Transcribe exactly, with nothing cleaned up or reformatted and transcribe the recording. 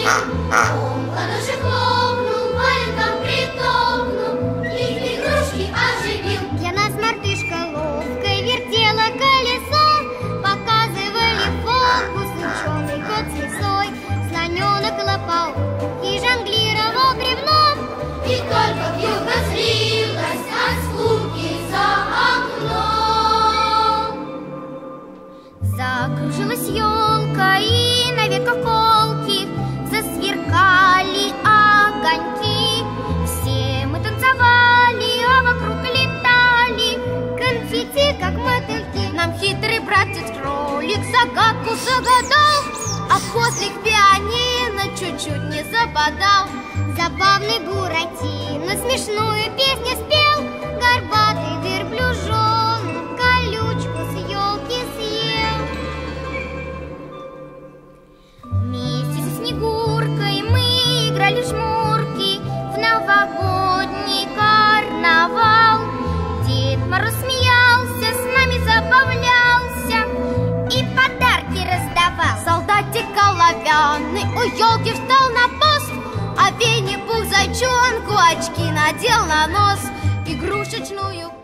Он в ладоши хлопнул, валенком притопнул, их игрушки оживил. Для нас мартышка ловко вертела колесо, показывали фокус ученый кот с лисой. Слоненок лопал и жонглировал бревном, И только вьюга злилась от скуки за окном. закружилась елка, и на ветках колки засверкали огоньки. Все мы танцевали, а вокруг летали конфетти, как мотыльки. Нам хитрый братец-кролик загадку загадал, а после к пианино чуть-чуть не западал. Забавный Буратино смешную песню спел, горбатый верблюжонок колючку с елки съел. Вместе со Снегуркой мы играли в жмурки в новогодний карнавал. Дед Мороз смеялся, с нами забавлялся и подарки раздавал. Солдатик оловянный у елки встал на пост, а Винни-Пух зайчонку очки надел на нос. Игрушечную